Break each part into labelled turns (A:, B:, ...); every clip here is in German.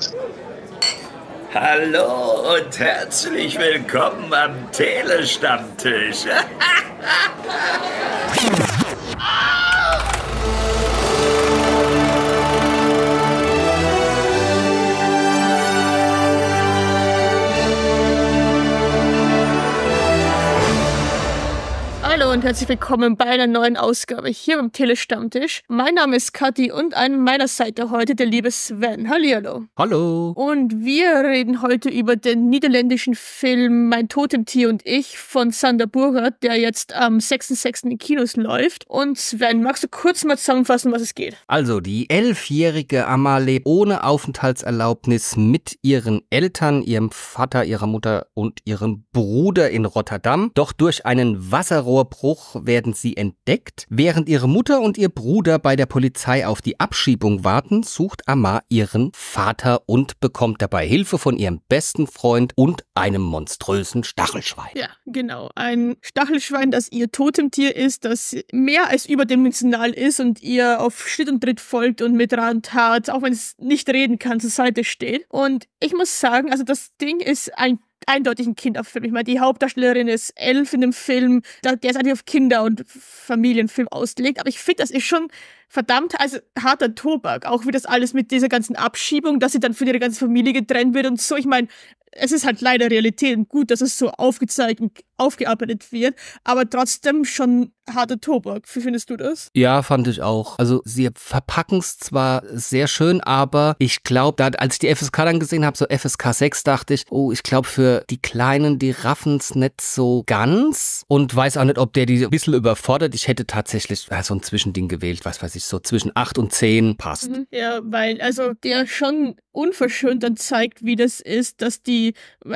A: Hallo und herzlich willkommen am Telestammtisch.
B: Hallo und herzlich willkommen bei einer neuen Ausgabe hier beim Telestammtisch. Mein Name ist Kathi und an meiner Seite heute der liebe Sven. Hallihallo.
C: Hallo.
B: Und wir reden heute über den niederländischen Film Mein Totemtier und ich von Sander Burger, der jetzt am 6.6. in Kinos läuft. Und Sven, magst du kurz mal zusammenfassen, was es geht?
C: Also, die 11-jährige Amma lebt ohne Aufenthaltserlaubnis mit ihren Eltern, ihrem Vater, ihrer Mutter und ihrem Bruder in Rotterdam. Doch durch einen Wasserrohrbruch werden sie entdeckt. Während ihre Mutter und ihr Bruder bei der Polizei auf die Abschiebung warten, sucht Amma ihren Vater und bekommt dabei Hilfe von ihrem besten Freund und einem monströsen Stachelschwein.
B: Ja, genau. Ein Stachelschwein, das ihr Totemtier ist, das mehr als überdimensional ist und ihr auf Schritt und Tritt folgt und mit Rat und Tat, auch wenn es nicht reden kann, zur Seite steht. Und ich muss sagen, also das Ding ist eindeutig ein Kinderfilm. Ich meine, die Hauptdarstellerin ist 11 in dem Film, der ist eigentlich auf Kinder- und Familienfilm ausgelegt, aber ich finde, das ist schon verdammt harter Tobak, auch wie das alles mit dieser ganzen Abschiebung, dass sie dann von ihrer ganzen Familie getrennt wird und so. Ich meine, es ist halt leider Realität und gut, dass es so aufgezeigt und aufgearbeitet wird, aber trotzdem schon harter Tobak. Wie findest du das?
C: Ja, fand ich auch. Also sie verpacken es zwar sehr schön, aber ich glaube, als ich die FSK dann gesehen habe, so FSK 6, dachte ich, oh, ich glaube für die Kleinen, die raffen es nicht so ganz und weiß auch nicht, ob der die ein bisschen überfordert. Ich hätte tatsächlich so ein Zwischending gewählt, was weiß ich, so zwischen 8 und 10 passt.
B: Ja, weil also der schon unverschönt dann zeigt, wie das ist, dass die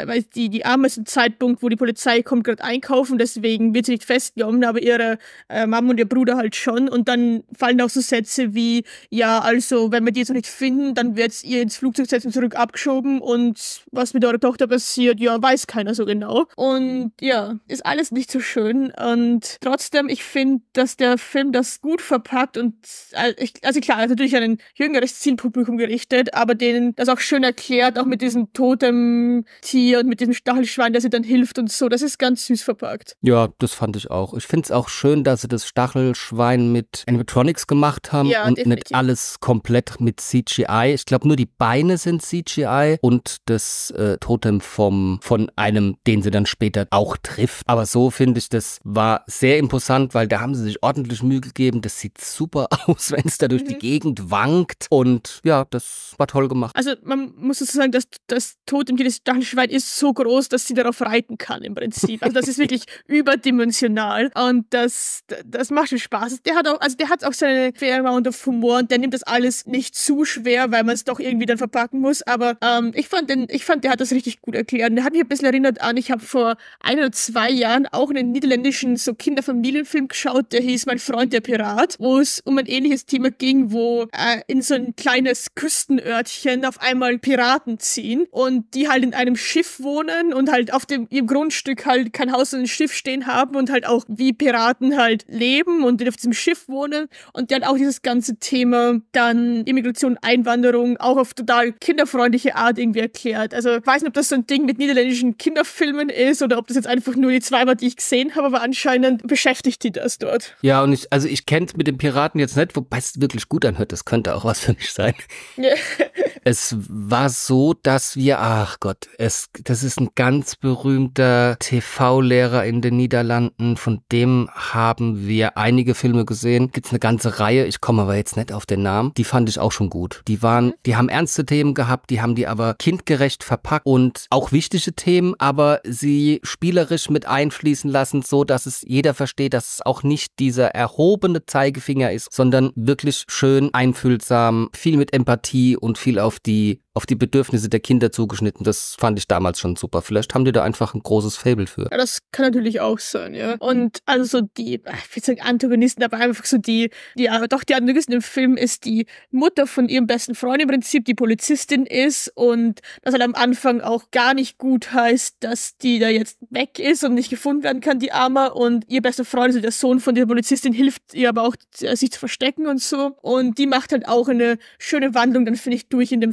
B: Arme ist ein Zeitpunkt, wo die Polizei kommt gerade einkaufen, deswegen wird sie nicht festgenommen, aber ihre Mama und ihr Bruder halt schon und dann fallen auch so Sätze wie, ja, also wenn wir die jetzt noch nicht finden, dann wird's ihr ins Flugzeug setzen, zurück abgeschoben und was mit eurer Tochter passiert, ja, weiß keiner so genau. Und ja, ist alles nicht so schön und trotzdem, ich finde, dass der Film das gut verpackt und also klar, natürlich an ein jüngeres Zielpublikum gerichtet, aber denen das auch schön erklärt, auch mit diesem Totemtier und mit diesem Stachelschwein, der sie dann hilft und so, das ist ganz süß verpackt.
C: Ja, das fand ich auch. Ich finde es auch schön, dass sie das Stachelschwein mit Animatronics gemacht haben, ja, und definitiv nicht alles komplett mit CGI. Ich glaube, nur die Beine sind CGI und das Totem von einem, den sie dann später auch trifft. Aber so finde ich, das war sehr imposant, weil da haben sie sich ordentlich Mühe gegeben. Das sieht super aus, wenn es da durch die Gegend wankt und ja, das war toll gemacht.
B: Also man muss dazu sagen, dass das Totemtier des Stachelschwein ist so groß, dass sie darauf reiten kann im Prinzip. Also das ist wirklich überdimensional und das macht schon Spaß. Der hat auch seine fair amount of Humor und der nimmt das alles nicht zu schwer, weil man es doch irgendwie dann verpacken muss, aber ich fand, der hat das richtig gut erklärt. Der hat mich ein bisschen erinnert an, ich habe vor 1 oder 2 Jahren auch einen niederländischen so Kinderfamilienfilm geschaut, der hieß Mein Freund der Pirat, wo es um ein ähnliches Thema ging, wo in so ein kleines Küstenörtchen auf einmal Piraten ziehen und die halt in einem Schiff wohnen und halt auf ihrem Grundstück halt kein Haus und ein Schiff stehen haben und halt auch wie Piraten halt leben und auf diesem Schiff wohnen und der hat auch dieses ganze Thema dann Immigration, Einwanderung auch auf total kinderfreundliche Art irgendwie erklärt. Also ich weiß nicht, ob das so ein Ding mit niederländischen Kinderfilmen ist oder ob das jetzt einfach nur die 2 war, die ich gesehen habe, aber anscheinend beschäftigt die das dort.
C: Ja, und ich kenne es mit den Piraten jetzt nicht, wobei es wirklich gut anhört, das könnte auch was für mich sein. Es war so, dass das ist ein ganz berühmter TV-Lehrer in den Niederlanden, von dem haben wir einige Filme gesehen. Gibt's eine ganze Reihe, ich komme aber jetzt nicht auf den Namen. Die fand ich auch schon gut. Die haben ernste Themen gehabt, die haben die aber kindgerecht verpackt und auch wichtige Themen, aber sie spielerisch mit einfließen lassen, so dass es jeder versteht, dass es auch nicht dieser erhobene Zeigefinger ist, sondern wirklich schön einfühlsam, viel mit Empathie und viel auf die Bedürfnisse der Kinder zugeschnitten. Das fand ich damals schon super. Vielleicht haben die da einfach ein großes Faible für.
B: Ja, das kann natürlich auch sein, ja. Und also so die, ich will sagen Antagonisten, aber einfach so die Antagonistin im Film ist die Mutter von ihrem besten Freund im Prinzip, die Polizistin ist und das halt am Anfang auch gar nicht gut heißt, dass die da jetzt weg ist und nicht gefunden werden kann, die Arme, und ihr bester Freund, also der Sohn von der Polizistin, hilft ihr aber auch, sich zu verstecken und so. Und die macht halt auch eine schöne Wandlung, dann finde ich, durch in dem Film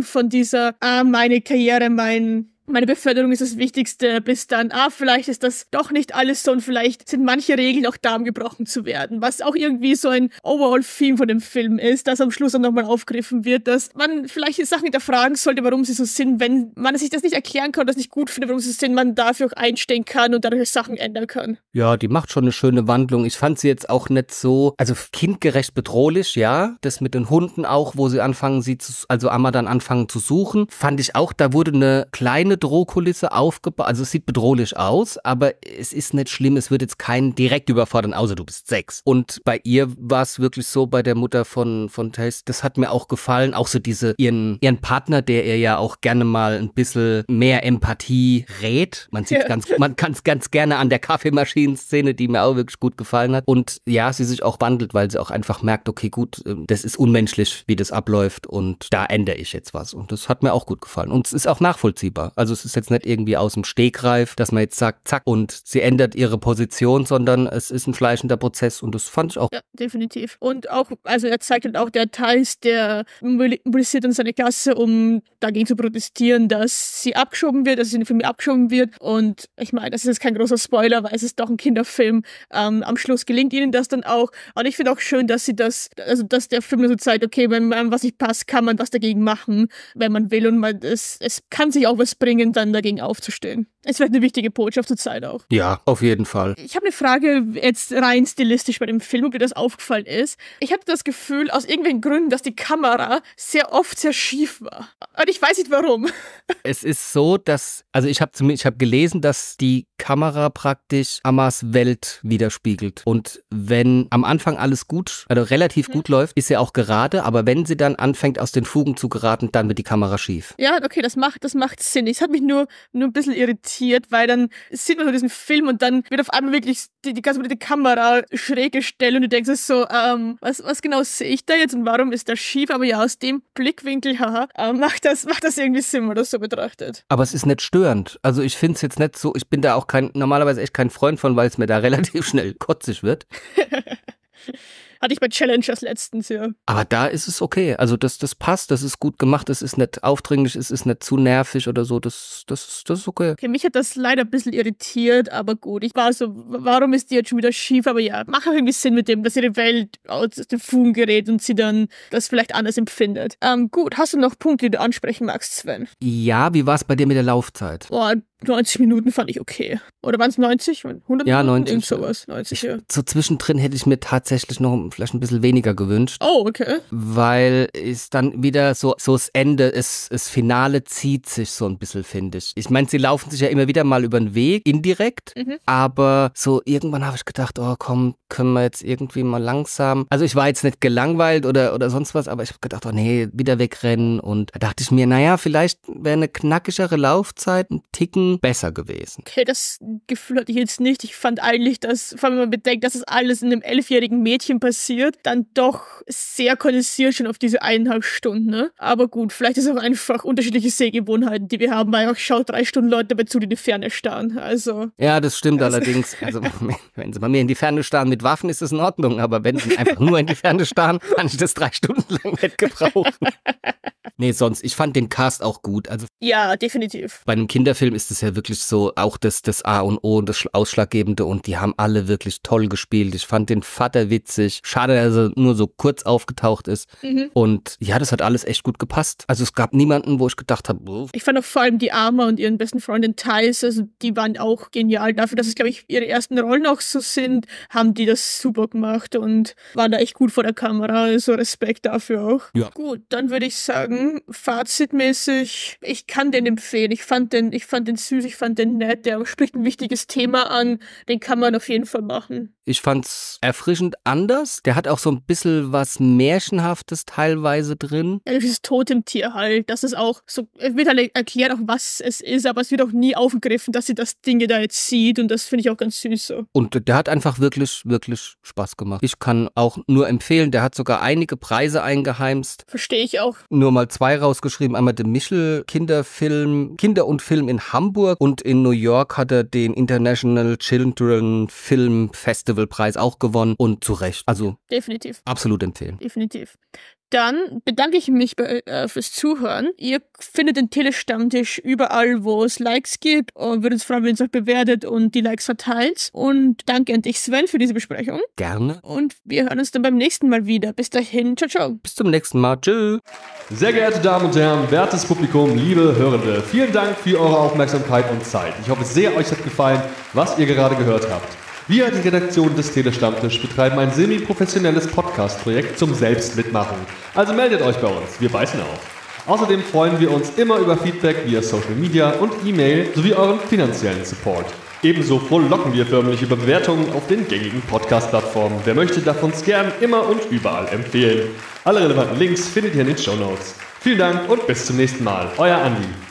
B: von dieser, meine Karriere, meine Beförderung ist das Wichtigste, bis dann, vielleicht ist das doch nicht alles so und vielleicht sind manche Regeln auch da, um gebrochen zu werden. Was auch irgendwie so ein Overall-Theme von dem Film ist, das am Schluss dann nochmal aufgegriffen wird, dass man vielleicht die Sachen hinterfragen sollte, warum sie so sind, wenn man sich das nicht erklären kann, das nicht gut findet, warum sie so sind, man dafür auch einstehen kann und dadurch Sachen ändern kann.
C: Ja, die macht schon eine schöne Wandlung. Ich fand sie jetzt auch nicht so, also kindgerecht bedrohlich, ja. Das mit den Hunden auch, wo sie anfangen, Amma dann anfangen zu suchen, fand ich auch, da wurde eine kleine Drohkulisse aufgebaut. Also es sieht bedrohlich aus, aber es ist nicht schlimm. Es wird jetzt keinen direkt überfordern, außer du bist 6. Und bei ihr war es wirklich so, bei der Mutter von Tace, das hat mir auch gefallen. Auch so ihren Partner, der ihr ja auch gerne mal ein bisschen mehr Empathie rät. Man kann es ganz gerne an der Kaffeemaschinen-Szene, die mir auch wirklich gut gefallen hat. Und ja, sie sich auch wandelt, weil sie auch einfach merkt, okay, gut, das ist unmenschlich, wie das abläuft und da ändere ich jetzt was. Und das hat mir auch gut gefallen. Und es ist auch nachvollziehbar. Also es ist jetzt nicht irgendwie aus dem Stegreif, dass man jetzt sagt, zack, und sie ändert ihre Position, sondern es ist ein schleichender Prozess und das fand ich auch.
B: Ja, definitiv. Und auch, also er zeigt halt auch, der Thais, der mobilisiert dann seine Klasse, um dagegen zu protestieren, dass sie abgeschoben wird, dass sie in den Film abgeschoben wird. Und ich meine, das ist jetzt kein großer Spoiler, weil es ist doch ein Kinderfilm. Am Schluss gelingt ihnen das dann auch. Und ich finde auch schön, dass sie dass der Film so zeigt, okay, wenn man was nicht passt, kann man was dagegen machen, wenn man will. Und es kann sich auch was bringen, dann dagegen aufzustehen. Es wird eine wichtige Botschaft zur Zeit auch.
C: Ja, auf jeden Fall.
B: Ich habe eine Frage jetzt rein stilistisch bei dem Film, ob dir das aufgefallen ist. Ich hatte das Gefühl, aus irgendwelchen Gründen, dass die Kamera sehr oft sehr schief war. Und ich weiß nicht warum.
C: Es ist so, dass, also ich habe gelesen, dass die Kamera praktisch Ammas Welt widerspiegelt. Und wenn am Anfang alles gut, also relativ gut läuft, ist sie auch gerade, aber wenn sie dann anfängt, aus den Fugen zu geraten, dann wird die Kamera schief.
B: Ja, okay, das macht Sinn. Es hat mich nur ein bisschen irritiert, weil dann sieht man so diesen Film und dann wird auf einmal wirklich die ganze Kamera schräg gestellt und du denkst so, was genau sehe ich da jetzt und warum ist das schief? Aber ja, aus dem Blickwinkel, macht das irgendwie Sinn, wenn man das so betrachtet.
C: Aber es ist nicht störend. Also ich finde es jetzt nicht so, ich bin da auch normalerweise echt kein Freund von, weil es mir da relativ schnell kotzig wird.
B: Hatte ich bei Challengers letztens, ja.
C: Aber da ist es okay. Also das passt, das ist gut gemacht, das ist nicht aufdringlich, es ist nicht zu nervig oder so, das ist okay.
B: Okay, mich hat das leider ein bisschen irritiert, aber gut. Ich war so, warum ist die jetzt schon wieder schief? Aber ja, macht auch irgendwie Sinn mit dem, dass ihre Welt aus den Fugen gerät und sie dann das vielleicht anders empfindet. Gut, hast du noch Punkte, die du ansprechen magst, Sven?
C: Ja, wie war es bei dir mit der Laufzeit?
B: Boah, 90 Minuten fand ich okay. Oder waren es 90? 100
C: ja,
B: Minuten?
C: 90.
B: Irgend sowas. 90, ja.
C: So zwischendrin hätte ich mir tatsächlich noch vielleicht ein bisschen weniger gewünscht.
B: Oh, okay.
C: Weil es dann wieder so das Ende, das Finale zieht sich so ein bisschen, finde ich. Ich meine, sie laufen sich ja immer wieder mal über den Weg, indirekt, aber so irgendwann habe ich gedacht, oh komm, können wir jetzt irgendwie mal langsam. Also ich war jetzt nicht gelangweilt oder sonst was, aber ich habe gedacht, oh nee, wieder wegrennen und da dachte ich mir, naja, vielleicht wäre eine knackigere Laufzeit ein Ticken besser gewesen.
B: Okay, das Gefühl hatte ich jetzt nicht. Ich fand eigentlich, dass, vor allem wenn man bedenkt, dass das alles in einem 11-jährigen Mädchen passiert, dann doch sehr kondensiert schon auf diese 1,5 Stunden. Ne? Aber gut, vielleicht ist es auch einfach unterschiedliche Sehgewohnheiten, die wir haben, weil ich schaue 3 Stunden Leute dabei zu, die in die Ferne starren. Also.
C: Ja, das stimmt allerdings. Also, wenn sie bei mir in die Ferne starren mit Waffen, ist das in Ordnung, aber wenn sie einfach nur in die Ferne starren, kann ich das 3 Stunden lang nicht gebrauchen. Nee, sonst, ich fand den Cast auch gut. Also
B: ja, definitiv.
C: Bei einem Kinderfilm ist es ja wirklich so auch das A und O und das Ausschlaggebende und die haben alle wirklich toll gespielt. Ich fand den Vater witzig. Schade, dass er nur so kurz aufgetaucht ist. Und ja, das hat alles echt gut gepasst. Also es gab niemanden, wo ich gedacht habe, oh.
B: Ich fand auch vor allem die Ama und ihren besten Freundin Thais, also die waren auch genial. Dafür, dass es, glaube ich, ihre ersten Rollen auch so sind, haben die das super gemacht und waren da echt gut vor der Kamera. Also Respekt dafür auch.
C: Ja.
B: Gut, dann würde ich sagen, fazitmäßig, ich kann den empfehlen. Ich fand den süß, ich fand den nett. Der spricht ein wichtiges Thema an. Den kann man auf jeden Fall machen.
C: Ich fand's erfrischend anders. Der hat auch so ein bisschen was Märchenhaftes teilweise drin.
B: Ja, dieses Totemtier halt. Das ist auch so, es wird halt erklärt auch, was es ist, aber es wird auch nie aufgegriffen, dass sie das Ding da jetzt sieht und das finde ich auch ganz süß so. Und
C: der hat einfach wirklich, wirklich Spaß gemacht. Ich kann auch nur empfehlen, der hat sogar einige Preise eingeheimst.
B: Verstehe ich auch.
C: Nur mal 2 rausgeschrieben. Einmal den Michel Kinder- und Film in Hamburg und in New York hat er den International Children Film Festival Preis auch gewonnen und zu Recht. Also
B: definitiv.
C: Absolut empfehlen.
B: Definitiv. Dann bedanke ich mich fürs Zuhören. Ihr findet den Telestammtisch überall, wo es Likes gibt und würde uns freuen, wenn ihr es auch bewertet und die Likes verteilt. Und danke an dich, Sven, für diese Besprechung.
C: Gerne.
B: Und wir hören uns dann beim nächsten Mal wieder. Bis dahin, ciao, ciao.
C: Bis zum nächsten Mal. Tschüss.
D: Sehr geehrte Damen und Herren, wertes Publikum, liebe Hörende, vielen Dank für eure Aufmerksamkeit und Zeit. Ich hoffe sehr, euch hat gefallen, was ihr gerade gehört habt. Wir, die Redaktion des Telestammtisch, betreiben ein semi-professionelles Podcast-Projekt zum Selbstmitmachen. Also meldet euch bei uns, wir beißen auf. Außerdem freuen wir uns immer über Feedback via Social Media und E-Mail sowie euren finanziellen Support. Ebenso frohlocken wir förmlich über Bewertungen auf den gängigen Podcast-Plattformen. Wer möchte, darf uns gern immer und überall empfehlen. Alle relevanten Links findet ihr in den Shownotes. Vielen Dank und bis zum nächsten Mal. Euer Andi.